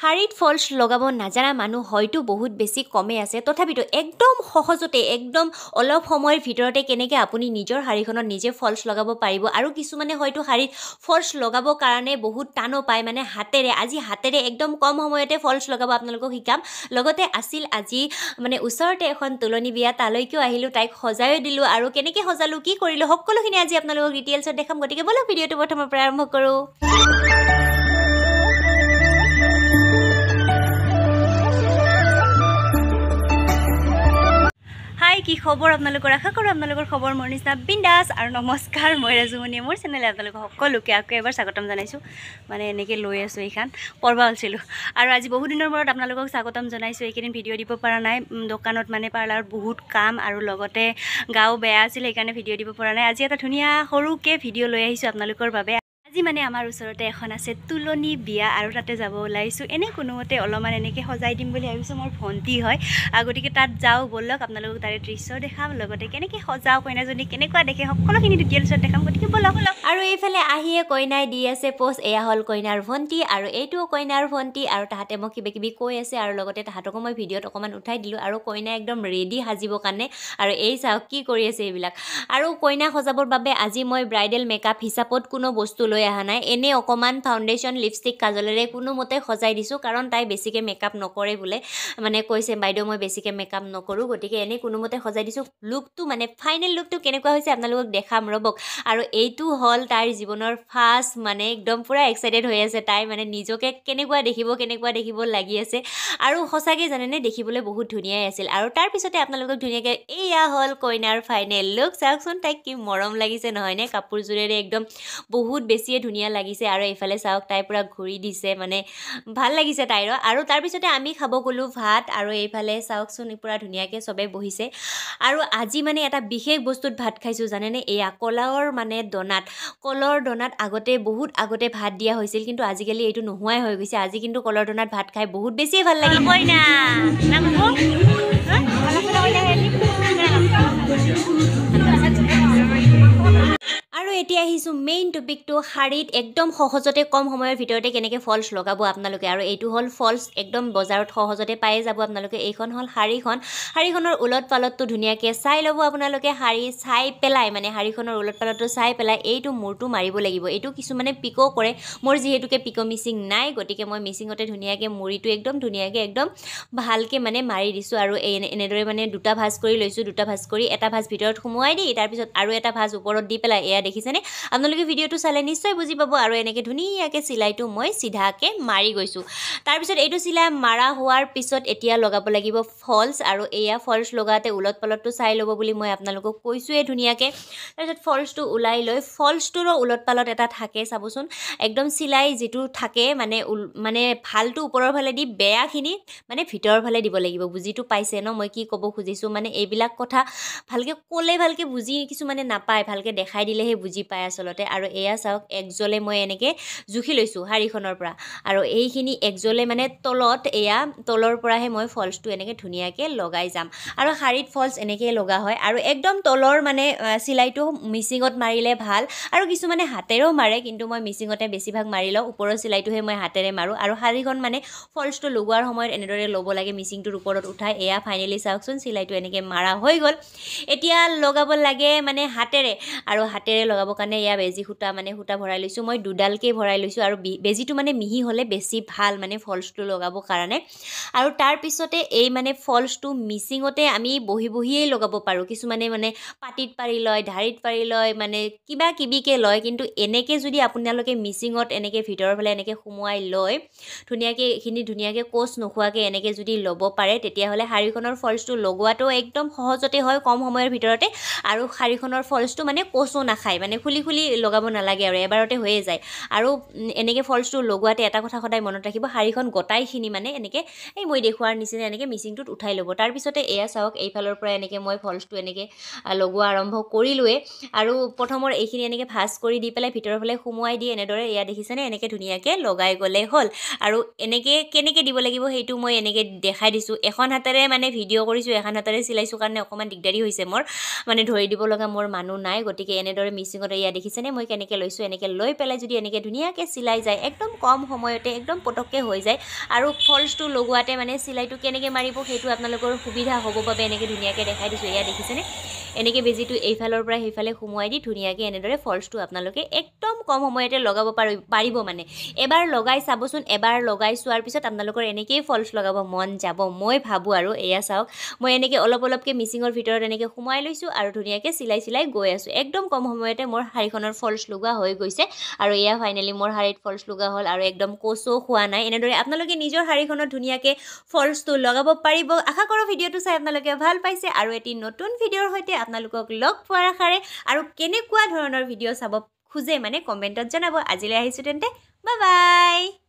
শাড়ীত ফলছ লগাব নাজানা মানুহ হয়তো বহুত বেছি কমে আছে তথাপিতো একদম সহজতে একদম অলপ সময়ৰ ভিতৰতে কেনেকৈ আপুনি নিজৰ শাড়ীখনত নিজে ফলছ লগাব পাৰিব আৰু কিছুমানে হয়তো শাড়ীত ফলছ লগাব কাৰণে বহুত টানো পায় মানে হাতেৰে একদম কম সময়তে ফলছ লগাব আপোনালোকক শিকাম লগতে আছিল আজি মানে ওচৰতে এখন তুলনি বিয়া তালৈকেও আহিলোঁ তাইক সজায়ো দিলোঁ আৰু কেনেকৈ সজালোঁ কি কৰিলোঁ সকলোখিনি আজি আপোনালোকক ডিটেইলছত দেখাম গতিকে বলক ভিডিঅ'টো প্ৰথমৰ পৰা আৰম্ভ কৰোঁ হাই কি খবৰ আপোনালোকৰ আশা কৰোঁ আপোনালোকৰ খবৰ মোৰ নিচিনা বিন্দাছ আৰু নমস্কাৰ মই ৰাজুমণি মোৰ চেনেলে আপোনালোকক সকলোকে আকৌ এবাৰ স্বাগতম জনাইছোঁ মানে এনেকৈ লৈ আছোঁ এইখন পৰবা হৈছিলোঁ আৰু আজি বহু দিনৰ মূৰত আপোনালোকক স্বাগতম জনাইছোঁ এইকেইদিন ভিডিঅ' দিব পৰা নাই দোকানত মানে পাৰ্লাৰত বহুত কাম আৰু লগতে গাও বেয়া আছিল সেইকাৰণে ভিডিঅ' দিব পৰা নাই আজি এটা ধুনীয়া সৰুকৈ ভিডিঅ' লৈ আহিছোঁ আপোনালোকৰ বাবে আজি মানে আমাৰ ওচৰতে এখন আছে তুলনি বিয়া আৰু তাতে যাব ওলাইছোঁ এনেই কোনোমতে অলপমান এনেকৈ সজাই দিম বুলি ভাবিছোঁ মোৰ ভণ্টি হয় গতিকে তাত যাওঁ বলক আপোনালোকক তাৰে দৃশ্য দেখাম লগতে কেনেকৈ সজাওঁ কইনাজনী কেনেকুৱা দেখে সকলোখিনি ডিটেইলছত দেখাম গতিকে বলক আৰু এইফালে আহিয়ে কইনাই দি আছে পোষ্ট এয়া হ'ল কইনাৰ ভণ্টি আৰু এইটোও কইনাৰ ভণ্টি আৰু তাহাঁতে মোক কিবা কিবি কৈ আছে আৰু লগতে তাহাঁতকো মই ভিডিঅ'ত অকণমান উঠাই দিলোঁ আৰু কইনা একদম ৰেডি সাজিবৰ কাৰণে আৰু এই চাওক কি কৰি আছে এইবিলাক আৰু কইনা সজাবৰ বাবে আজি মই ব্ৰাইডেল মেকআপ হিচাপত কোনো বস্তু লৈ অহা নাই এনে অকণমান ফাউণ্ডেশ্যন লিপষ্টিক কাজলেৰে কোনোমতে সজাই দিছোঁ কাৰণ তাই বেছিকৈ মেকআপ নকৰে বোলে মানে কৈছে বাইদেউ মই বেছিকৈ মেকআপ নকৰোঁ গতিকে এনেই কোনোমতে সজাই দিছোঁ লুকটো মানে ফাইনেল লুকটো কেনেকুৱা হৈছে আপোনালোকক দেখাম ৰ'বক আৰু এইটো হ'ল তাইৰ জীৱনৰ ফাৰ্ষ্ট মানে একদম পূৰা এক্সাইটেড হৈ আছে তাই মানে নিজকে কেনেকুৱা দেখিব লাগি আছে আৰু সঁচাকৈ জানেনে দেখিবলৈ বহুত ধুনীয়াই আছিল আৰু তাৰপিছতে আপোনালোকক ধুনীয়াকৈ এয়া হ'ল কইনাৰ ফাইনেল লুক চাওকচোন তাইক কি মৰম লাগিছে নহয়নে কাপোৰযোৰেৰে একদম বহুত বেছিয়ে ধুনীয়া লাগিছে আৰু এইফালে চাওক তাই পূৰা ঘূৰি দিছে মানে ভাল লাগিছে তাইৰ আৰু তাৰপিছতে আমি খাব গ'লোঁ ভাত আৰু এইফালে চাওকচোন পূৰা ধুনীয়াকৈ চবেই বহিছে আৰু আজি মানে এটা বিশেষ বস্তুত ভাত খাইছোঁ জানেনে এয়া কলৰ দনাত বহুত আগতে ভাত দিয়া হৈছিল কিন্তু আজিকালি এইটো নোহোৱাই হৈ গৈছে আজি কিন্তু কলৰ দনাত ভাত খাই বহুত বেছিয়ে ভাল লাগে কইনা আৰু এতিয়া আহিছোঁ মেইন টপিকটো শাড়ীত একদম সহজতে কম সময়ৰ ভিতৰতে কেনেকৈ ফলছ লগাব আপোনালোকে আৰু এইটো হ'ল ফলছ একদম বজাৰত সহজতে পায়ে যাব আপোনালোকে এইখন হ'ল শাড়ীখনৰ ওলট পালতটো ধুনীয়াকৈ চাই ল'ব আপোনালোকে শাড়ী চাই পেলাই মানে শাড়ীখনৰ ওলট পালতটো চাই পেলাই এইটো মূৰটো মাৰিব লাগিব এইটো কিছুমানে পিকো কৰে মোৰ যিহেতুকে পিকো মিচিং নাই গতিকে মই মিচিঙতে ধুনীয়াকৈ মুড়িটো একদম ধুনীয়াকৈ একদম ভালকৈ মানে মাৰি দিছোঁ আৰু এনেদৰে মানে দুটা ভাঁজ কৰি লৈছোঁ এটা ভাঁজ ভিতৰত সোমোৱাই দি তাৰপিছত আৰু এটা ভাঁজ ওপৰত দি পেলাই এয়া দেখিছেনে আপোনালোকে ভিডিঅ'টো চালে নিশ্চয় বুজি পাব আৰু এনেকৈ ধুনীয়াকৈ চিলাইটো মই চিধাকৈ মাৰি গৈছোঁ তাৰপিছত এইটো চিলাই মাৰা হোৱাৰ পিছত এতিয়া লগাব লাগিব ফলছ আৰু এয়া ফলছ লগাওঁতে ওলট পালতটো চাই ল'ব বুলি মই আপোনালোকক কৈছোঁৱে ধুনীয়াকৈ তাৰপিছত ফলছটো ওলাই লৈ ফলছটোৰো ওলট পালত এটা থাকে চাবচোন একদম চিলাই যিটো থাকে মানে ভালটো ওপৰৰ ফালে দি বেয়াখিনি মানে ভিতৰৰ ফালে দিব লাগিব বুজিটো পাইছে ন মই কি ক'ব খুজিছোঁ মানে এইবিলাক কথা ভালকৈ ক'লে ভালকৈ বুজি কিছুমানে নাপায় ভালকৈ দেখাই দিলেহে বুজি পায় আচলতে আৰু এয়া চাওক একজলে মই এনেকৈ জুখি লৈছোঁ শাড়ীখনৰ পৰা আৰু এইখিনি একজলে মানে তলৰ পৰাহে মই ফলছটো এনেকৈ ধুনীয়াকৈ লগাই যাম আৰু শাড়ীত ফলছ এনেকৈ লগা হয় আৰু একদম তলৰ মানে চিলাইটো মিচিঙত মাৰিলে ভাল আৰু কিছুমানে হাতেৰেও মাৰে কিন্তু মই মিচিঙতে বেছিভাগ মাৰি লওঁ ওপৰৰ চিলাইটোহে মই হাতেৰে মাৰোঁ আৰু শাড়ীখন মানে ফলছটো লগোৱাৰ সময়ত এনেদৰে ল'ব লাগে মিচিংটোৰ ওপৰত উঠাই এয়া ফাইনেলি চাওকচোন চিলাইটো এনেকৈ মাৰা হৈ গ'ল এতিয়া লগাব লাগে মানে হাতেৰে আৰু হাতেৰে লগাবৰ কাৰণে এয়া বেজি সূতা ভৰাই লৈছোঁ মই দুডালকৈ ভৰাই লৈছোঁ আৰু বেজিটো মানে মিহি হ'লে বেছি ভাল মানে ফলছটো লগাবৰ কাৰণে আৰু তাৰপিছতে এই মানে ফলছটো মিচিঙতে আমি বহিয়েই লগাব পাৰোঁ কিছুমানে মানে পাটিত পাৰি লয় ঢাৰিত পাৰি লয় মানে কিবা কিবিকৈ লয় কিন্তু এনেকৈ যদি আপোনালোকে মিচিঙত এনেকৈ ভিতৰৰ ফালে এনেকৈ সোমোৱাই লয় ধুনীয়াকৈ কোচ নোখোৱাকৈ এনেকৈ যদি ল'ব পাৰে তেতিয়াহ'লে শাড়ীখনৰ ফলছটো লগোৱাটো একদম সহজতে হয় কম সময়ৰ ভিতৰতে আৰু শাড়ীখনৰ ফলছটো মানে কোচো নাখায় মানে খুলি লগাব নালাগে আৰু এবাৰতে হৈয়ে যায় আৰু এনেকৈ ফলছটো লগোৱাতে এটা কথা সদায় মনত ৰাখিব শাড়ীখন গোটাইখিনি মানে এনেকৈ এই মই দেখুৱাৰ নিচিনা এনেকৈ মিচিংটোত উঠাই ল'ব তাৰপিছতে এয়া চাওক এইফালৰ পৰা এনেকৈ মই ফলছটো এনেকৈ লগোৱা আৰম্ভ কৰিলোৱে আৰু প্ৰথমৰ এইখিনি এনেকৈ ভাঁজ কৰি দি পেলাই ভিতৰৰ ফালে সোমোৱাই দি এনেদৰে এয়া দেখিছেনে এনেকৈ ধুনীয়াকৈ লগাই গ'লে হ'ল আৰু এনেকৈ কেনেকৈ দিব লাগিব সেইটো মই এনেকৈ দেখাই দিছোঁ এখন হাতেৰে মানে ভিডিঅ' কৰিছোঁ এখন হাতেৰে চিলাইছোঁ কাৰণে অকণমান দিগদাৰী হৈছে মোৰ মানে ধৰি দিব লগা মোৰ মানুহ নাই গতিকে এনেদৰে মিচিঙত ফিনিশিঙত এয়া দেখিছেনে মই কেনেকৈ লৈছোঁ এনেকৈ লৈ পেলাই যদি এনেকৈ ধুনীয়াকৈ চিলাই যায় একদম কম সময়তে একদম পটককৈ হৈ যায় আৰু ফলছটো লগোৱাতে মানে চিলাইটো কেনেকৈ মাৰিব সেইটো আপোনালোকৰ সুবিধা হ'ব বাবে এনেকৈ ধুনীয়াকৈ দেখাই দিছোঁ এয়া দেখিছেনে এনেকৈ বেজিটো এইফালৰ পৰা সেইফালে সোমোৱাই দি ধুনীয়াকৈ এনেদৰে ফলছটো আপোনালোকে একদম কম সময়তে লগাব পাৰিব মানে এবাৰ লগাই চাবচোন এবাৰ লগাই চোৱাৰ পিছত আপোনালোকৰ এনেকৈয়ে ফলছ লগাব মন যাব মই ভাবোঁ আৰু এয়া চাওক মই এনেকৈ অলপকৈ মিচিঙৰ ভিতৰত এনেকৈ সোমাই লৈছোঁ আৰু ধুনীয়াকৈ চিলাই গৈ আছোঁ একদম কম সময়তে মোৰ শাড়ীখনৰ ফলছ লগোৱা হৈ গৈছে আৰু এয়া ফাইনেলি মোৰ শাড়ীত ফলছ লগোৱা হ'ল আৰু একদম কোচো হোৱা নাই এনেদৰে আপোনালোকে নিজৰ শাড়ীখনত ধুনীয়াকৈ ফলছটো লগাব পাৰিব আশা কৰোঁ ভিডিঅ'টো চাই আপোনালোকে ভাল পাইছে আৰু এটি নতুন ভিডিঅ'ৰ সৈতে আপোনালোকক লগ পোৱাৰ আশাৰে আৰু কেনেকুৱা ধৰণৰ ভিডিঅ' চাব খোজে মানে কমেণ্টত জনাব আজিলৈ আহিছোঁ তেন্তে বাই বাই